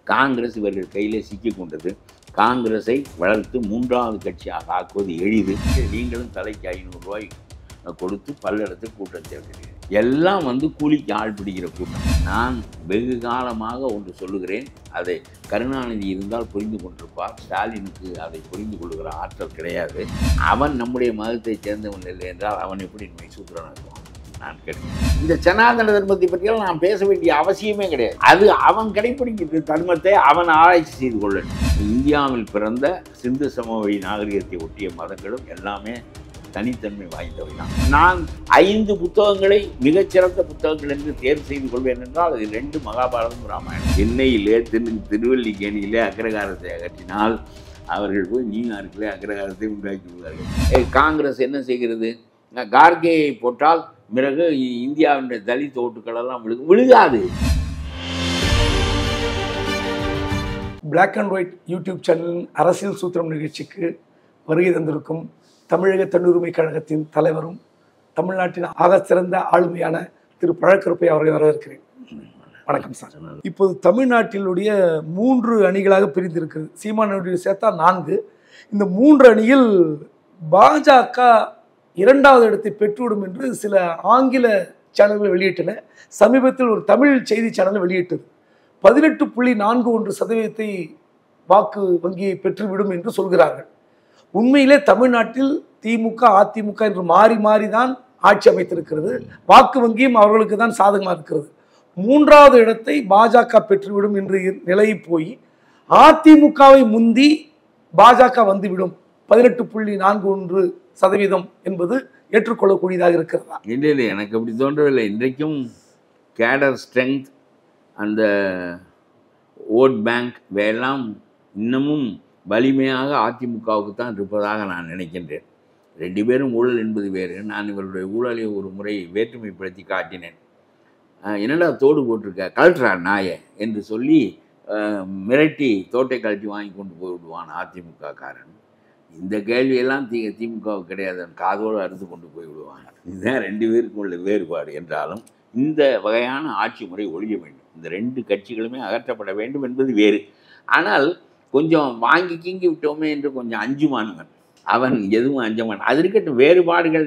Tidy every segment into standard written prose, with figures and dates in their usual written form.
காங்கிரஸ் இவர்கள் கையிலே சிக்கிக் கொண்டது. காங்கிரஸை வளர்த்து மூன்றாவது கட்சியாக ஆக்குவது எளிது. நீங்களும் தலைக்கு 500 ரூபாய் கொடுத்து பல்லடத்துக்கு கூட்டம் சேர்க்கிறீர்கள். எல்லாம் கூலிக்கு ஆள் பிடிக்கிற கூட்டம். நான் வெகு காலமாக ஒன்று சொல்லுகிறேன், அதை கருணாநிதி இருந்தால் புரிந்து கொண்டிருப்பார். ஸ்டாலினுக்கு அதை புரிந்து கொள்ளுகிற ஆற்றல் கிடையாது. அவன் நம்முடைய மதத்தை சேர்ந்தவன் இல்லை என்றால் அவன் எப்படி சூத்திரனாக்குவான்? நான் கேட்கிறேன். இந்த சனாதன தர்மத்தை பற்றியெல்லாம் நான் பேச வேண்டிய அவசியமே கிடையாது. அது அவன் கடைப்பிடிக்கிற தர்மத்தை அவன் ஆராய்ச்சி செய்து கொள்ளணும். இந்தியாவில் பிறந்த சிந்து சமவெளி நாகரிகத்தை ஒட்டிய மதங்களும் எல்லாமே தனித்தன்மை வாய்ந்தவை தான். நான் 5 புத்தகங்களை மிகச்சிறந்த புத்தகங்கள் என்று தேர்வு செய்து கொள்வேன் என்றால் அது 2 மகாபாரதம், ராமாயணம். சென்னையிலே திருவல்லிக்கேணியிலே அக்ரகாரத்தை அகற்றினால் அவர்கள் போய் நியூயார்க்கிலே அக்ரகாரத்தை உண்டாக்கி விடுவார்கள். காங்கிரஸ் என்ன செய்கிறது? கார்கேயை போட்டால் பிறகு இந்தியாவுடைய தலித் ஓட்டுக்களெல்லாம் விழுகாது. பிளாக் அண்ட் ஒயிட் யூடியூப் சேனலின் அரசியல் சூத்திரம் நிகழ்ச்சிக்கு வருகை தந்திருக்கும் தமிழக தன்னுரிமை கழகத்தின் தலைவரும் தமிழ்நாட்டின் ஆக சிறந்த ஆளுமையான திரு பழக்கருப்பை அவர்களை வரவேற்கிறேன். வணக்கம் சார். இப்போது தமிழ்நாட்டினுடைய 3 அணிகளாக பிரிந்திருக்கிறது. சீமானுடைய சேர்த்தா 4. இந்த 3 அணியில் பாஜக 2வது இடத்தை பெற்றுவிடும் என்று சில ஆங்கில சேனல்கள் வெளியிட்டன. சமீபத்தில் ஒரு தமிழ் செய்தி சேனல் வெளியிட்டது. 18.41% வாக்கு வங்கியை பெற்றுவிடும் என்று சொல்கிறார்கள். உண்மையிலே தமிழ்நாட்டில் திமுக அதிமுக என்று மாறி மாறி தான் ஆட்சி அமைத்திருக்கிறது. வாக்கு வங்கியும் அவர்களுக்கு தான் சாதகமாக இருக்கிறது. 3வது இடத்தை பாஜக பெற்றுவிடும் என்று நிலையை போய் அதிமுகவை முந்தி பாஜக வந்துவிடும் 18.41% என்பது ஏற்றுக்கொள்ளக்கூடியதாக இருக்கிறதா? இல்லை, எனக்கு அப்படி தோன்றவில்லை. இன்றைக்கும் கேடர் ஸ்ட்ரென்த், அந்த ஓட் பேங்க் எல்லாம் இன்னமும் வலிமையாக அதிமுகவுக்கு தான் இருப்பதாக நான் நினைக்கின்றேன். 2 பேரும் ஊழல் என்பது வேறு. நான் இவருடைய ஊழலை ஒரு முறை வேற்றுமைப்படுத்தி காட்டினேன். என்னடா தோடு போட்டிருக்க, கழட்டுறா நாயை என்று சொல்லி மிரட்டி தோட்டை கழட்டி வாங்கி கொண்டு போய் விடுவான் அதிமுக காரன். இந்த கேள்வியெல்லாம் திமுகவுக்கு கிடையாது, காதோடு அறுத்து கொண்டு போய் விடுவாங்க. இதுதான் 2 பேருக்கும் உள்ள வேறுபாடு. என்றாலும் இந்த வகையான ஆட்சி முறை ஒழிய வேண்டும். இந்த 2 கட்சிகளுமே அகற்றப்பட வேண்டும் என்பது வேறு. ஆனால் கொஞ்சம் வாங்கி கீங்கி விட்டோமே என்று கொஞ்சம் அஞ்சுமானவன் அவன், எதுவும் அஞ்சமான். அது இருக்கட்டும், வேறுபாடுகள்.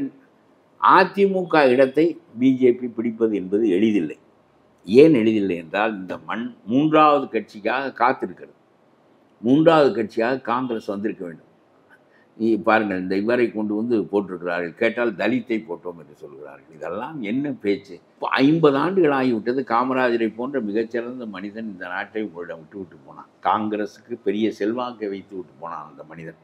அதிமுக இடத்தை பிஜேபி பிடிப்பது என்பது எளிதில்லை. ஏன் எளிதில்லை என்றால் இந்த மண் 3வது கட்சிக்காக காத்திருக்கிறது. 3வது கட்சியாக காங்கிரஸ் வந்திருக்க வேண்டும். பாருங்கள், இந்த இவரை கொண்டு போட்டிருக்கிறார்கள். கேட்டால் தலித்தை போட்டோம் என்று சொல்கிறார்கள். இதெல்லாம் என்ன பேச்சு? இப்போ 50 ஆண்டுகள் ஆகிவிட்டது. காமராஜரை போன்ற மிகச்சிறந்த மனிதன் இந்த நாட்டை உங்களிடம் விட்டு போனான். காங்கிரஸுக்கு பெரிய செல்வாக்கை வைத்து விட்டு போனான் அந்த மனிதன்.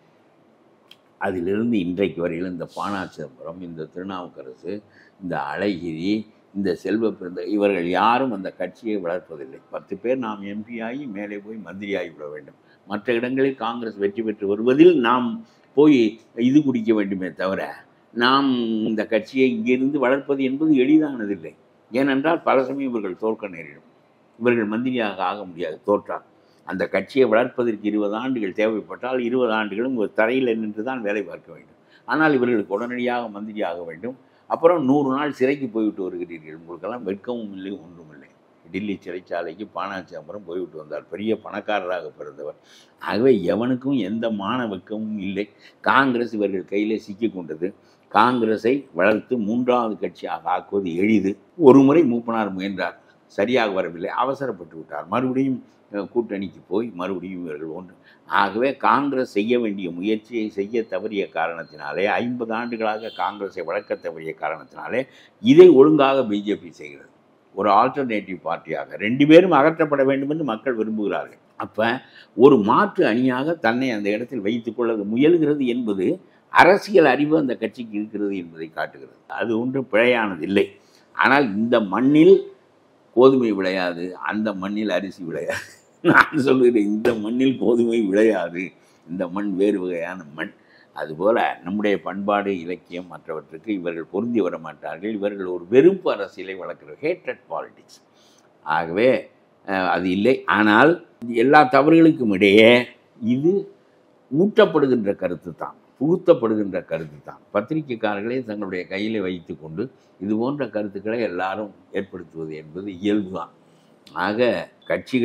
அதிலிருந்து இன்றைக்கு வரையில் இந்த பானா சிதம்பரம், இந்த திருநாவுக்கரசு, இந்த அழகிரி, இந்த செல்வ பிறந்த இவர்கள் யாரும் அந்த கட்சியை வளர்ப்பதில்லை. 10 பேர் நாம் எம்பி ஆகி மேலே போய் மந்திரி ஆகிவிட வேண்டும். மற்ற இடங்களில் காங்கிரஸ் வெற்றி பெற்று வருவதில் நாம் போய் இது குடிக்க வேண்டுமே தவிர நாம் இந்த கட்சியை இங்கிருந்து வளர்ப்பது என்பது எளிதானதில்லை. ஏனென்றால் பல சமயம் இவர்கள் தோற்க நேரிடும். இவர்கள் மந்திரியாக ஆக முடியாது தோற்றால். அந்த கட்சியை வளர்ப்பதற்கு 20 ஆண்டுகள் தேவைப்பட்டால் 20 ஆண்டுகளும் ஒரு தரையில் நின்று தான் வேலை பார்க்க வேண்டும். ஆனால் இவர்களுக்கு உடனடியாக மந்திரி ஆக வேண்டும். அப்புறம் 100 நாள் சிறைக்கு போய்விட்டு வருகிறீர்கள். உங்களுக்கெல்லாம் வெட்கமும் இல்லை, ஒன்றும் இல்லை. டில்லி சிறைச்சாலைக்கு பானா சிதம்பரம் போய்விட்டு வந்தார். பெரிய பணக்காரராக பிறந்தவர். ஆகவே எவனுக்கும் எந்த மான வெட்கமும் இல்லை. காங்கிரஸ் இவர்கள் கையிலே சிக்கிக் கொண்டது. காங்கிரஸை வளர்த்து 3வது கட்சியாக ஆக்குவது எளிது. ஒரு முறை மூப்பனார் முயன்றார், சரியாக வரவில்லை, அவசரப்பட்டு விட்டார். மறுபடியும் கூட்டணிக்கு போய் மறுபடியும் இவர்கள் ஒன்று. ஆகவே காங்கிரஸ் செய்ய வேண்டிய முயற்சியை செய்ய தவறிய காரணத்தினாலே, 50 ஆண்டுகளாக காங்கிரஸை வளர்க்க தவறிய காரணத்தினாலே இதை ஒழுங்காக பிஜேபி செய்கிறது. ஒரு ஆல்டர்னேட்டிவ் பார்ட்டியாக 2 பேரும் அகற்றப்பட வேண்டும் என்று மக்கள் விரும்புகிறார்கள். அப்போ ஒரு மாற்று அணியாக தன்னை அந்த இடத்தில் வைத்துக்கொள்ள முயல்கிறது என்பது அரசியல் அறிவு அந்த கட்சிக்கு இருக்கிறது என்பதை காட்டுகிறது. அது ஒன்றும் பிழையானது இல்லை. ஆனால் இந்த மண்ணில் கோதுமை விளையாது, அந்த மண்ணில் அரிசி விளையாது. நான் சொல்கிறேன், இந்த மண்ணில் கோதுமை விளையாது, இந்த மண் வேறு வகையான மண். அதுபோல் நம்முடைய பண்பாடு, இலக்கியம் மற்றவற்றுக்கு இவர்கள் பொருந்தி வர மாட்டார்கள். இவர்கள் ஒரு வெறுப்பு அரசியலை வளர்க்கிறார்கள், ஹேட்ரட் பாலிடிக்ஸ். ஆகவே அது இல்லை. ஆனால் எல்லா தவறுகளுக்கும் இடையே இது ஊட்டப்படுகின்ற கருத்து தான், புகுத்தப்படுகின்ற கருத்து தான். பத்திரிகைக்காரர்களே தங்களுடைய கையில் வைத்து கொண்டு இது போன்ற கருத்துக்களை எல்லாரும் ஏற்படுத்துவது என்பது இயல்பு தான். ஆக கட்சிகள்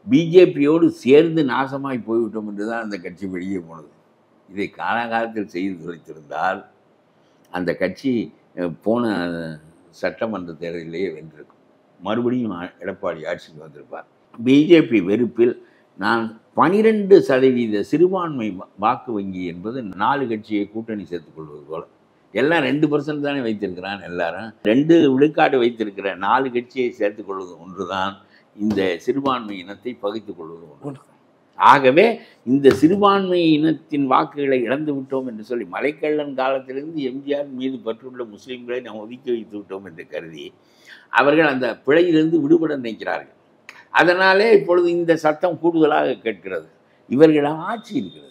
பிஜேபியோடு சேர்ந்து நாசமாய் போய்விட்டோம் என்று தான் அந்த கட்சி வெளியே போனது. இதை காலகாலத்தில் செய்து தொலைத்திருந்தால் அந்த கட்சி போன சட்டமன்ற தேர்தலிலேயே வென்றிருக்கும். மறுபடியும் எடப்பாடி ஆட்சிக்கு வந்திருப்பார். பிஜேபி வெறுப்பில் நான் 12% சிறுபான்மை வாக்கு வங்கி என்பது 4 கட்சியை கூட்டணி சேர்த்துக் கொள்வது போல. எல்லாம் 2% தானே வைத்திருக்கிறான். எல்லாரும் 2 விழுக்காடு வைத்திருக்கிற 4 கட்சியை சேர்த்துக் கொள்வது ஒன்றுதான் இந்த சிறுபான்மை இனத்தை பகித்துக் கொள்வது ஒன்று. ஆகவே இந்த சிறுபான்மை இனத்தின் வாக்குகளை இழந்து விட்டோம் என்று சொல்லி மலைக்கள்ளன் காலத்திலிருந்து எம்ஜிஆர் மீது பற்றுள்ள முஸ்லீம்களை நாம் ஒதுக்கி வைத்து விட்டோம் என்று கருதி அவர்கள் அந்த பிழையிலிருந்து விடுபட நினைக்கிறார்கள். அதனாலே இப்பொழுது இந்த சட்டம் கூடுதலாக கேட்கிறது. இவர்கள் ஆட்சி இருக்கிறது.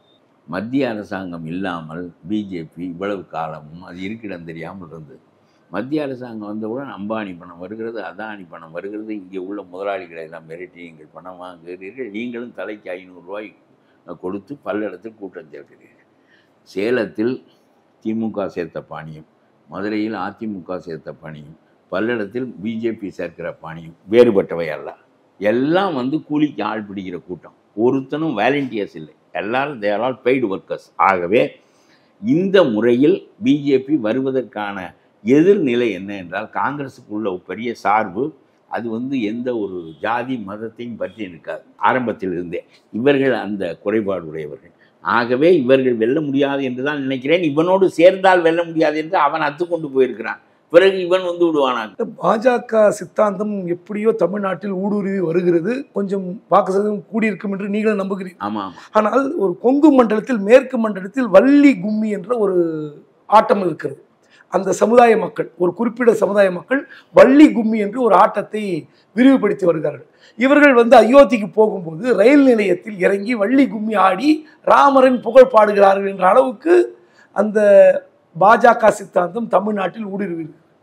மத்திய அரசாங்கம் இல்லாமல் பிஜேபி இவ்வளவு காலமும் அது இருக்கிடம் தெரியாமல் இருந்தது. மத்திய அரசாங்கம் வந்தவுடன் அம்பானி பணம் வருகிறது, அதானி பணம் வருகிறது. இங்கே உள்ள முதலாளிகளை எல்லாம் மிரட்டி நீங்கள் பணம் வாங்குகிறீர்கள், நீங்களும் தலைக்கு 500 ரூபாய் கொடுத்து பல்லடத்தில் கூட்டம் சேர்க்கிறீர்கள். சேலத்தில் திமுக சேர்த்த பாணியும், மதுரையில் அதிமுக சேர்த்த பாணியும், பல்லடத்தில் பிஜேபி சேர்க்கிற பாணியும் வேறுபட்டவை அல்ல. எல்லாம் கூலிக்கு ஆள் பிடிக்கிற கூட்டம். ஒருத்தனும் வாலண்டியர்ஸ் இல்லை. எல்லாரும் தேர் ஆல் பெய்டு ஒர்க்கர்ஸ். ஆகவே இந்த முறையில் பிஜேபி வருவதற்கான எதிர்நிலை என்ன என்றால், காங்கிரஸுக்குள்ள பெரிய சார்பு அது எந்த ஒரு ஜாதி மதத்தையும் பற்றி இருக்காது ஆரம்பத்தில் இருந்தே. இவர்கள் அந்த குறைபாடு உடையவர்கள். ஆகவே இவர்கள் வெல்ல முடியாது என்று தான் நினைக்கிறேன். இவனோடு சேர்ந்தால் வெல்ல முடியாது என்று அவன் அத்துக்கொண்டு போயிருக்கிறான். பிறகு இவன் விடுவானாங்க. பாஜக சித்தாந்தம் எப்படியோ தமிழ்நாட்டில் ஊடுருவி வருகிறது. கொஞ்சம் வாக்கு சதவீதம் கூடியிருக்கும் என்று நீங்களும் நம்புகிறீர்கள். ஆமாம். ஆனால் ஒரு கொங்கு மண்டலத்தில், மேற்கு மண்டலத்தில் வள்ளி கும்மி என்ற ஒரு ஆட்டம் இருக்கிறது. அந்த சமுதாய மக்கள், ஒரு குறிப்பிட்ட சமுதாய மக்கள் வள்ளி கும்மி என்று ஒரு ஆட்டத்தை விரிவுபடுத்தி வருகிறார்கள். இவர்கள் அயோத்திக்கு போகும்போது ரயில் நிலையத்தில் இறங்கி வள்ளி கும்மி ஆடி ராமரின் புகழ் பாடுகிறார்கள் என்ற அளவுக்கு அந்த பாஜக சித்தாந்தம் தமிழ்நாட்டில் ஊடுருவி.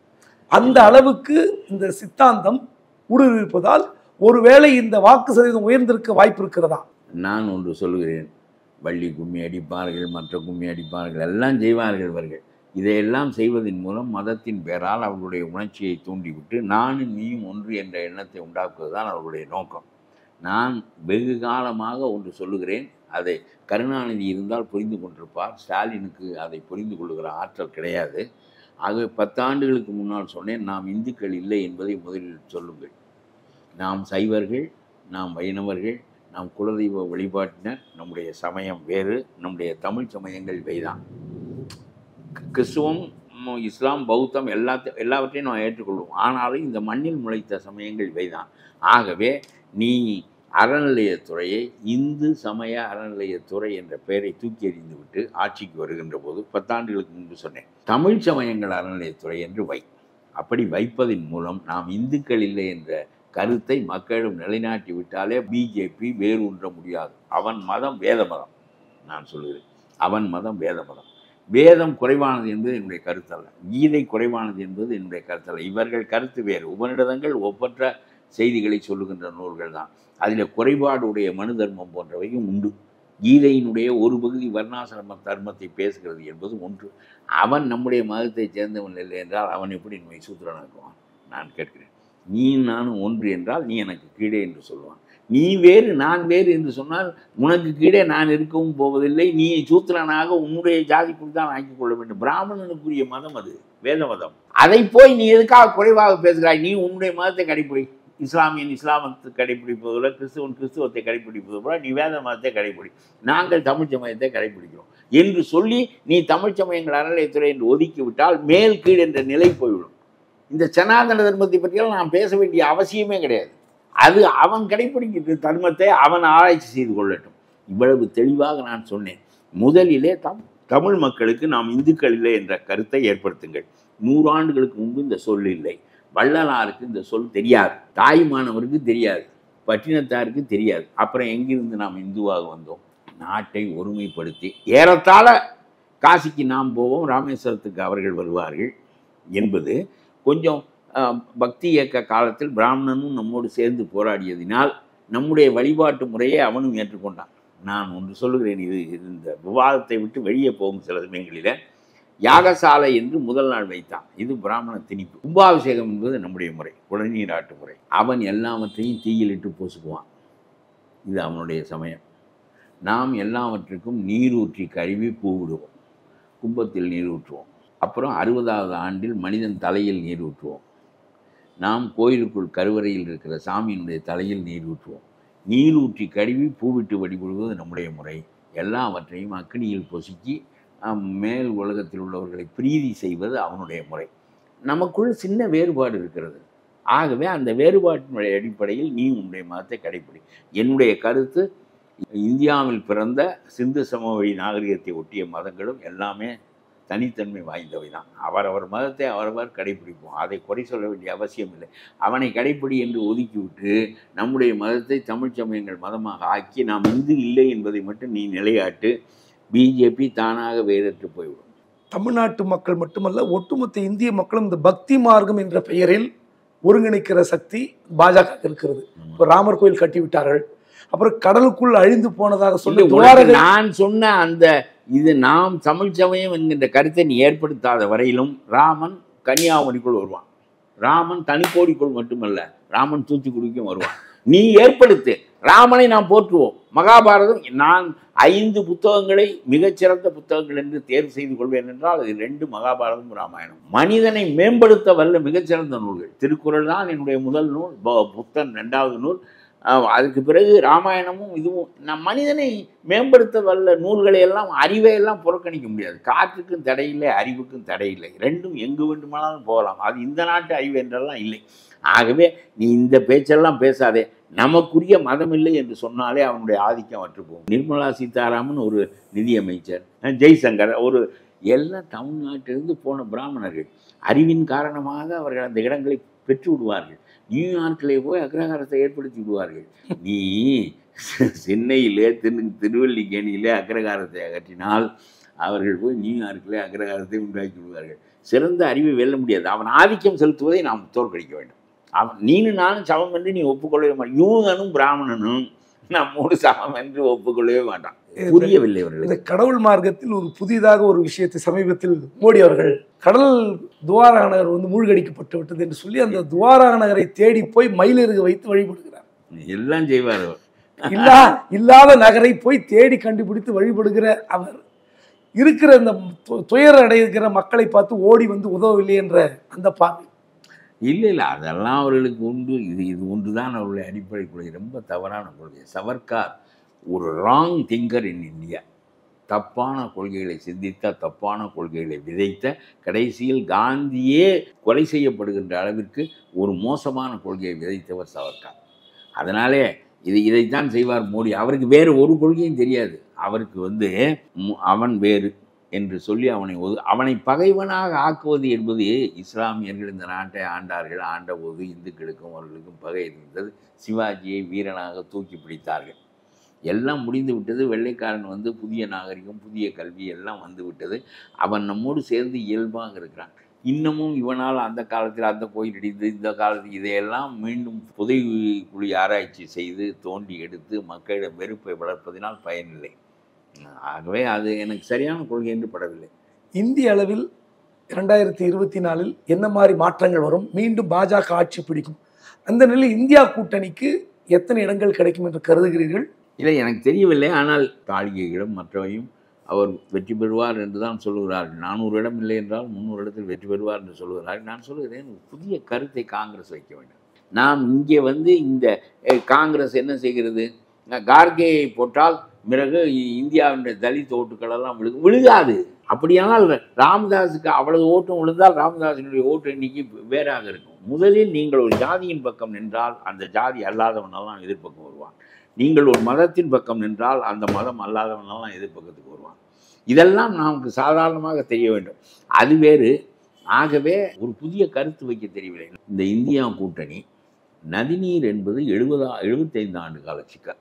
அந்த அளவுக்கு இந்த சித்தாந்தம் ஊடுருவிப்பதால் ஒருவேளை இந்த வாக்கு சதவீதம் உயர்ந்திருக்க வாய்ப்பு இருக்கிறதா? நான் ஒன்று சொல்லுகிறேன். வள்ளி கும்மி அடிப்பார்கள், மற்ற கும்மி அடிப்பார்கள், எல்லாம் செய்வார்கள். இவர்கள் இதையெல்லாம் செய்வதன் மூலம் மதத்தின் பேரால் அவர்களுடைய உணர்ச்சியை தூண்டிவிட்டு நானும் நீயும் ஒன்று என்ற எண்ணத்தை உண்டாக்குவதுதான் அவர்களுடைய நோக்கம். நான் வெகு காலமாக ஒன்று சொல்லுகிறேன். அதை கருணாநிதி இருந்தால் புரிந்து கொண்டிருப்பார். ஸ்டாலினுக்கு அதை புரிந்து கொள்ளுகிற ஆற்றல் கிடையாது. ஆகவே 10 ஆண்டுகளுக்கு முன்னால் சொன்னேன், நாம் இந்துக்கள் இல்லை என்பதை முதலில் சொல்லுங்கள். நாம் சைவர்கள், நாம் வைணவர்கள், நாம் குலதெய்வ வழிபாட்டினர். நம்முடைய சமயம் வேறு, நம்முடைய தமிழ் சமயங்கள் இவைதான். கிறிஸ்துவம், இஸ்லாம், பௌத்தம் எல்லாவற்றையும் நாம் ஏற்றுக்கொள்வோம். ஆனாலும் இந்த மண்ணில் முளைத்த சமயங்கள் இவைதான். ஆகவே நீ அறநிலையத்துறையை இந்து சமய அறநிலையத்துறை என்ற பெயரை தூக்கி எறிந்து விட்டு ஆட்சிக்கு வருகின்ற போது 10 ஆண்டுகளுக்கு முன்பு சொன்னேன், தமிழ் சமயங்கள் அறநிலையத்துறை என்று வை. அப்படி வைப்பதன் மூலம் நாம் இந்துக்கள் இல்லை என்ற கருத்தை மக்களிடம் நிலைநாட்டி விட்டாலே பிஜேபி வேரூன்ற முடியாது. அவன் மதம் வேத மதம். நான் சொல்லுகிறேன், அவன் மதம் வேத மதம். வேதம் குறைவானது என்பது என்னுடைய கருத்தல்ல, கீதை குறைவானது என்பது என்னுடைய கருத்தல்ல. இவர்கள் கருத்து வேறு. உபநிடதங்கள் ஒப்பற்ற செய்திகளை சொல்லுகின்ற நூல்கள் தான். அதில் குறைபாடுடைய மனு தர்மம் போன்றவையும் உண்டு. கீதையினுடைய ஒரு பகுதி வர்ணாசிரம தர்மத்தை பேசுகிறது என்பது ஒன்று. அவன் நம்முடைய மதத்தை சேர்ந்தவன் இல்லை என்றால் அவன் எப்படி நம்மை சூத்திரனாக்குவான்? நான் கேட்கிறேன். நீ நானும் ஒன்று என்றால் நீ எனக்கு கீழே என்று சொல்லுவான். நீ வேறு நான் வேறு என்று சொன்னால் உனக்கு கீழே நான் இருக்கவும் போவதில்லை. நீ சூத்திரனாக உன்னுடைய ஜாதிக்குள் தான் ஆக்கிக் கொள்ள வேண்டும். பிராமணனுக்குரிய மதம் அது, வேத மதம். அதை போய் நீ எதுக்காக குறைவாக பேசுகிறாய்? நீ உன்னுடைய மதத்தை கடைப்பிடி. இஸ்லாமியன் இஸ்லாமத்தை கடைப்பிடிப்பதில், கிறிஸ்துவன் கிறிஸ்துவத்தை கடைப்பிடிப்பது போல நீ வேத மதத்தை கடைப்பிடி. நாங்கள் தமிழ் சமயத்தை கடைப்பிடிக்கிறோம் என்று சொல்லி நீ தமிழ் சமயங்கள் அறநிலையத்துறை என்று ஒதுக்கிவிட்டால் மேல் கீழ் என்ற நிலை போய்விடும். இந்த சனாதன தர்மத்தை பற்றியெல்லாம் நாம் பேச வேண்டிய அவசியமே கிடையாது. அது அவன் கடைப்பிடிக்கிற தர்மத்தை அவன் ஆராய்ச்சி செய்து கொள்ளட்டும். இவ்வளவு தெளிவாக நான் சொன்னேன். முதலிலே தமிழ் மக்களுக்கு நாம் இந்துக்கள் இல்லை என்ற கருத்தை ஏற்படுத்துங்கள். 100 ஆண்டுகளுக்கு முன்பு இந்த சொல் இல்லை. வள்ளலாருக்கு இந்த சொல் தெரியாது, தாய்மானவருக்கு தெரியாது, பட்டினத்தாருக்கு தெரியாது. அப்புறம் எங்கிருந்து நாம் இந்துவாக வந்தோம்? நாட்டை ஒருமைப்படுத்தி ஏறத்தாழ காசிக்கு நாம் போவோம், ராமேஸ்வரத்துக்கு அவர்கள் வருவார்கள் என்பது கொஞ்சம் பக்தி இயக்க காலத்தில் பிராமணனும் நம்மோடு சேர்ந்து போராடியதினால் நம்முடைய வழிபாட்டு முறையை அவனும் ஏற்றுக்கொண்டான். நான் ஒன்று சொல்லுகிறேன், இது இந்த விவாதத்தை விட்டு வெளியே போகும் சில சமயங்களில் யாகசாலை என்று முதல் நாள் வைத்தான். இது பிராமண திணிப்பு. கும்பாபிஷேகம் என்பது நம்முடைய முறை, குடநீராட்டு முறை. அவன் எல்லாவற்றையும் தீயிலிட்டு பூசுக்குவான். இது அவனுடைய சமயம். நாம் எல்லாவற்றுக்கும் நீரூற்றி கழுவி பூவிடுவோம், கும்பத்தில் நீர் ஊற்றுவோம். அப்புறம் 60வது ஆண்டில் மனிதன் தலையில் நீர் ஊற்றுவோம். நாம் கோயிலுக்குள் கருவறையில் இருக்கிற சாமியினுடைய தலையில் நீர் ஊற்றுவோம். நீர் ஊற்றி கழுவி பூவிட்டு வழிபடுவது நம்முடைய முறை. எல்லாவற்றையும் அக்னியில் பொசுக்கி மேல் உலகத்தில் உள்ளவர்களை பிரீதி செய்வது அவனுடைய முறை. நமக்குள் சின்ன வேறுபாடு இருக்கிறது. ஆகவே அந்த வேறுபாட்டினுடைய அடிப்படையில் நீ உன்னுடைய மதத்தை கடைப்பிடி. என்னுடைய கருத்து, இந்தியாவில் பிறந்த சிந்து சமவெளி நாகரிகத்தை ஒட்டிய மதங்களும் எல்லாமே தனித்தன்மை வாய்ந்தவை தான். அவரவர் மதத்தை அவரவர் கடைப்பிடிப்போம். அதை குறை சொல்ல வேண்டிய அவசியம் இல்லை. அவனை கடைப்பிடி என்று ஒதுக்கிவிட்டு நம்முடைய மதத்தை தமிழ் சமயங்கள் மதமாக ஆக்கி நாம் இந்து இல்லை என்பதை மட்டும் நீ நிலையாட்டு. பிஜேபி தானாக வேறற்று போய்விடும். தமிழ்நாட்டு மக்கள் மட்டுமல்ல, ஒட்டுமொத்த இந்திய மக்களும் இந்த பக்தி மார்க்கம் என்ற பெயரில் ஒருங்கிணைக்கிற சக்தி பாஜக இருக்கிறது. இப்போ ராமர் கோயில் கட்டிவிட்டார்கள், அப்புறம் கடலுக்குள் அழிந்து போனதாக சொல்லி நான் சொன்ன அந்த இது நாம் தமிழ் சமயம் என்கின்ற கருத்தை நீ ஏற்படுத்தாத வரையிலும் ராமன் கன்னியாகுமரிக்குள் வருவான். ராமன் தனிக்கோடிக்குள் மட்டுமல்ல, ராமன் தூத்துக்குடிக்கும் வருவான். நீ ஏற்படுத்து. ராமனை நாம் போற்றுவோம். மகாபாரதம் நான் 5 புத்தகங்களை மிகச்சிறந்த புத்தகங்கள் என்று தேர்வு செய்து கொள்வேன் என்றால் அது 2 மகாபாரதம், ராமாயணம். மனிதனை மேம்படுத்த வல்ல மிகச்சிறந்த நூல்கள். திருக்குறள் தான் என்னுடைய முதல் நூல், புத்தன் 2வது நூல். அதுக்கு பிறகு ராமாயணமும் இதுவும். மனிதனை மேம்படுத்த வல்ல நூல்களை எல்லாம், அறிவையெல்லாம் புறக்கணிக்க முடியாது. காற்றுக்கும் தடையில்லை, அறிவுக்கும் தடையில்லை. ரெண்டும் எங்கு வேண்டுமானாலும் போகலாம். அது இந்த நாட்டு அறிவு என்றெல்லாம் இல்லை. ஆகவே நீ இந்த பேச்செல்லாம் பேசாதே. நமக்குரிய மதம் இல்லை என்று சொன்னாலே அவனுடைய ஆதிக்கம் அற்றுப்போகும். நிர்மலா சீதாராமன் ஒரு நிதியமைச்சர், ஜெய்சங்கர் ஒரு எல்லாம் தமிழ்நாட்டிலிருந்து போன பிராமணர்கள். அறிவின் காரணமாக அவர்கள் அந்த இடங்களை பெற்று விடுவார்கள். நியூயார்க்கிலே போய் அக்ரஹாரத்தை ஏற்படுத்தி விடுவார்கள். நீ சென்னையிலே திருவல்லிக்கேணியிலே அக்ரஹாரத்தை அகற்றினால் அவர்கள் போய் நியூயார்க்கிலே அக்ரஹாரத்தை உண்டாக்கி விடுவார்கள். சிறந்த அறிவை வெல்ல முடியாது. அவன் ஆதிக்கம் செலுத்துவதை நாம் தோற்கடிக்க வேண்டும். அவன் நீனும் நானும் சமம் என்று நீ ஒப்புக்கொள்ளவே மாட்டான். யூதனும் பிராமணனும் நம்மோடு சமம் என்று ஒப்புக்கொள்ளவே மாட்டான். புரியவில்லை அவர்கள். இந்த கடவுள் மார்க்கத்தில் ஒரு புதிதாக ஒரு விஷயத்தை சமீபத்தில் மோடி அவர்கள் கடல் துவாரக நகர் மூழ்கடிக்கப்பட்டு விட்டது என்று சொல்லி அந்த துவாரக நகரை தேடி போய் மயிலிறகு வைத்து வழிபடுகிறார். எல்லாம் செய்வார். இல்லாத நகரை போய் தேடி கண்டுபிடித்து வழிபடுகிற அவர் இருக்கிற இந்த துயர அடைகிற மக்களை பார்த்து ஓடி உதவவில்லை என்ற அந்த பார்வை இல்லை. அதெல்லாம் அவர்களுக்கு உண்டு. இது ஒன்று தான் அவர்களுடைய அடிப்படை கொள்கை. ரொம்ப தவறான கொள்கை. சவர்கார் ஒரு ராங் திங்கர் இன் இந்தியா. தப்பான கொள்கைகளை சிந்தித்த, தப்பான கொள்கைகளை விதைத்த, கடைசியில் காந்தியே கொலை செய்யப்படுகின்ற அளவிற்கு ஒரு மோசமான கொள்கையை விதைத்தவர் சவர்கார். அதனாலே இதைத்தான் செய்வார் மோடி. அவருக்கு வேறு ஒரு கொள்கையும் தெரியாது. அவருக்கு அவன் வேறு என்று சொல்லி அவனை பகைவனாக ஆக்குவது என்பது, இஸ்லாமியர்கள் இந்த நாட்டை ஆண்டபோது இந்துக்களுக்கும் அவர்களுக்கும் பகை இருந்தது. சிவாஜியை வீரனாக தூக்கி பிடித்தார்கள். எல்லாம் முடிந்து விட்டது. வெள்ளைக்காரன் புதிய நாகரிகம், புதிய கல்வி எல்லாம் விட்டது. அவன் நம்மோடு சேர்ந்து இயல்பாக இருக்கிறான். இன்னமும் இவனால் அந்த காலத்தில் அந்த கோயில் இடிந்து, இந்த காலத்தில் இதையெல்லாம் மீண்டும் புதைக்குழி ஆராய்ச்சி செய்து தோண்டி எடுத்து மக்களிடம் வெறுப்பை வளர்ப்பதினால் பயனில்லை. ஆகவே அது எனக்கு சரியான கொள்கை என்று படவில்லை. இந்திய அளவில் 2024 என்ன மாதிரி மாற்றங்கள் வரும்? மீண்டும் பாஜக ஆட்சி பிடிக்கும். அந்த நிலையில் இந்தியா கூட்டணிக்கு எத்தனை இடங்கள் கிடைக்கும் என்று கருதுகிறீர்கள்? இல்லை, எனக்கு தெரியவில்லை. ஆனால் தாளிகைகளும் மற்றவையும் அவர் வெற்றி பெறுவார் என்று தான் சொல்லுகிறார்கள். 400 இடம் இல்லை என்றால் 300 இடத்தில் வெற்றி பெறுவார் என்று சொல்லுகிறார்கள். நான் சொல்லுகிறேன், புதிய கருத்தை காங்கிரஸ் வைக்க வேண்டும். நாம் இங்கே இந்த காங்கிரஸ் என்ன செய்கிறது? கார்கேயை போட்டால் பிறகு இந்தியாவினுடைய தலித் ஓட்டுக்களெல்லாம் விழுகாது. அப்படியானால் ராமதாஸுக்கு அவ்வளவு ஓட்டும் விழுந்தால் ராமதாஸினுடைய ஓட்டு எண்ணிக்கை வேறாக இருக்கும். முதலில் நீங்கள் ஒரு ஜாதியின் பக்கம் நின்றால் அந்த ஜாதி அல்லாதவனெல்லாம் எதிர்பக்கம் வருவான். நீங்கள் ஒரு மதத்தின் பக்கம் நின்றால் அந்த மதம் அல்லாதவனெல்லாம் எதிர்பக்கத்துக்கு வருவான். இதெல்லாம் நமக்கு சாதாரணமாக தெரிய வேண்டும். அது வேறு. ஆகவே ஒரு புதிய கருத்து வைக்க தெரியவில்லை. இந்த இந்தியா கூட்டணி நதிநீர் என்பது 75 ஆண்டு கால சிக்கல்.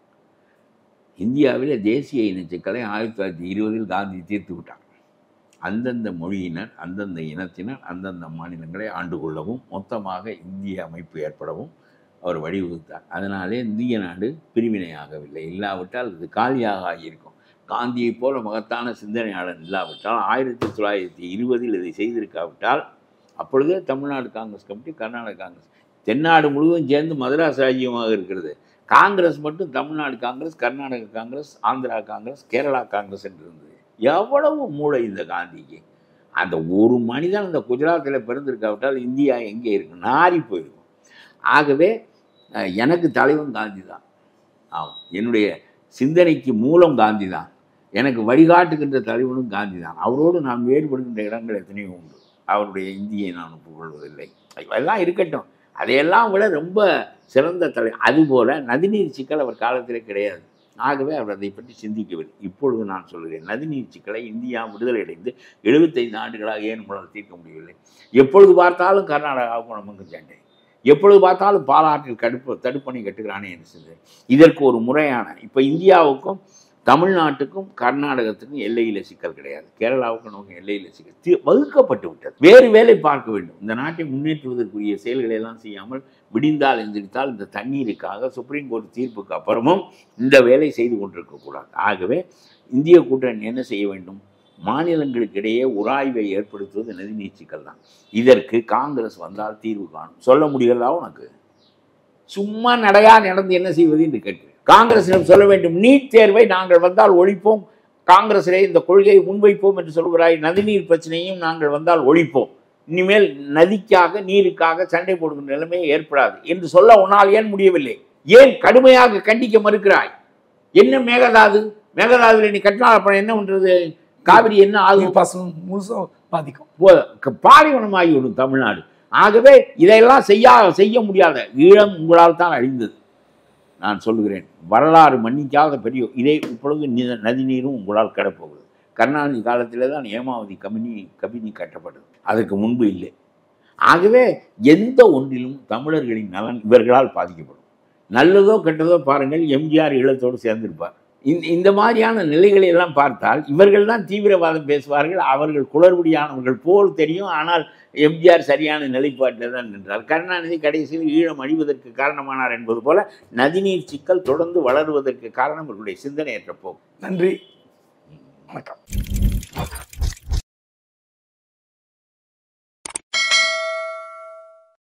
இந்தியாவில் தேசிய இன சிக்கலை 1920 காந்தி தீர்த்து விட்டார். அந்தந்த மொழியினர், அந்தந்த இனத்தினர், அந்தந்த மாநிலங்களை ஆண்டு கொள்ளவும் மொத்தமாக இந்திய அமைப்பு ஏற்படவும் அவர் வழிவகுத்தார். அதனாலே இந்திய நாடு பிரிவினையாகவில்லை. இல்லாவிட்டால் அது காலியாக ஆகியிருக்கும். காந்தியை போல மகத்தான சிந்தனையாளர் இல்லாவிட்டால் 1920 இதை செய்திருக்காவிட்டால் அப்பொழுதே Tamil Nadu Congress committee, Karnataka Congress, தென்னாடு முழுவதும் சேர்ந்து மதராஸ் ராஜ்யமாக இருக்கிறது. காங்கிரஸ் மட்டும் தமிழ்நாடு காங்கிரஸ், கர்நாடக காங்கிரஸ், ஆந்திரா காங்கிரஸ், கேரளா காங்கிரஸ் என்று இருந்தது. எவ்வளவு மூளை இந்த காந்திக்கு! அந்த ஒரு மனிதன் அந்த குஜராத்தில் பிறந்திருக்காவிட்டால் இந்தியா எங்கே இருக்கு? நாரி போயிருக்கும். ஆகவே எனக்கு தலைவன் காந்தி தான். ஆமாம், என்னுடைய சிந்தனைக்கு மூலம் காந்தி தான். எனக்கு வழிகாட்டுகின்ற தலைவனும் காந்தி தான். அவரோடு நான் வேறுபடுகின்ற இடங்கள் எத்தனையோ உண்டு. அவருடைய இந்தியை நான் ஒப்புக்கொள்வதில்லை. இதெல்லாம் இருக்கட்டும். அதையெல்லாம் விட ரொம்ப சிறந்த அதுபோல் நதிநீர் சிக்கல் அவர் காலத்திலே கிடையாது. ஆகவே அவர் அதை பற்றி சிந்திக்கவில்லை. இப்பொழுது நான் சொல்கிறேன், நதிநீர் சிக்கலை இந்தியா விடுதலை அடைந்து 75 ஆண்டுகளாக ஏன் நம்மளால் தீர்க்க முடியவில்லை? எப்பொழுது பார்த்தாலும் கர்நாடகாவுக்கும் நமக்கு சண்டை, எப்பொழுது பார்த்தாலும் பாலாற்றில் தடுப்பணை கட்டுகிறானே என்று சொல்கிறேன். இதற்கு ஒரு முறையான, இப்போ இந்தியாவுக்கும் தமிழ்நாட்டுக்கும் கர்நாடகத்துக்கும் எல்லையில் சிக்கல் கிடையாது, கேரளாவுக்கும் நமக்கு எல்லையில் சிக்கல் வகுக்கப்பட்டு விட்டது. வேறு வேலை பார்க்க வேண்டும். இந்த நாட்டை முன்னேற்றுவதற்குரிய செயல்களை எல்லாம் செய்யாமல் விடிந்தால் எந்திரித்தால் இந்த தண்ணீருக்காக சுப்ரீம் கோர்ட் தீர்ப்புக்கு அப்புறமும் இந்த வேலை செய்து கொண்டிருக்கக்கூடாது. ஆகவே இந்திய கூட்டணி என்ன செய்ய வேண்டும்? மாநிலங்களுக்கு இடையே உராய்வை ஏற்படுத்துவது நதிநீர் சிக்கல் தான். இதற்கு காங்கிரஸ் வந்தால் தீர்வு காணும். சொல்ல முடிகிறதா உனக்கு? சும்மா நடையா நடந்து என்ன செய்வது என்று கேட்கிறேன். காங்கிரசிடம் சொல்ல வேண்டும், நீட் தேர்வை நாங்கள் வந்தால் ஒழிப்போம், காங்கிரஸிலே இந்த கொள்கையை முன்வைப்போம் என்று சொல்கிறாய். நதிநீர் பிரச்சனையும் நாங்கள் வந்தால் ஒழிப்போம், இனிமேல் நதிக்காக நீருக்காக சண்டை போடுகின்ற நிலைமையை ஏற்படாது என்று சொல்ல உன்னால் ஏன் முடியவில்லை? ஏன் கடுமையாக கண்டிக்க மறுக்கிறாய்? என்ன மேகதாதுவில் நீ கட்டினால் அப்புறம் என்ன பண்றது? காவிரி என்ன ஆகும்? பாசனம் முழுசும் பாதிக்கும், பாலைவனமாகிவிடும் தமிழ்நாடு. ஆகவே இதையெல்லாம் செய்ய முடியாத ஈழம் உங்களால் தான் அழிந்தது. நான் சொல்லுகிறேன், வரலாறு மன்னிக்காத பெரிய இதை இப்பொழுது நதிநீரும் உங்களால் கிடப்போகுது. கருணாநிதி காலத்திலே தான் ஏமாவதி கபினி கட்டப்பட்டது, அதற்கு முன்பு இல்லை. ஆகவே எந்த ஒன்றிலும் தமிழர்களின் நலன் இவர்களால் பாதிக்கப்படும். நல்லதோ கெட்டதோ பாருங்கள், எம்ஜிஆர் ஈழத்தோடு சேர்ந்திருப்பார். இந்த மாதிரியான நிலைகளை எல்லாம் பார்த்தால் இவர்கள் தான் தீவிரவாதம் பேசுவார்கள். அவர்கள் குளறுபடியானவர்கள் போல் தெரியும். ஆனால் எம்ஜிஆர் சரியான நிலைப்பாட்டில் தான் நின்றார். கருணாநிதி கடைசியில் ஈழம் அழிவதற்கு காரணமானார் என்பது போல நதிநீர் சிக்கல் தொடர்ந்து வளருவதற்கு காரணம் இவர்களுடைய சிந்தனையற்ற போக்கு. நன்றி, வணக்கம்.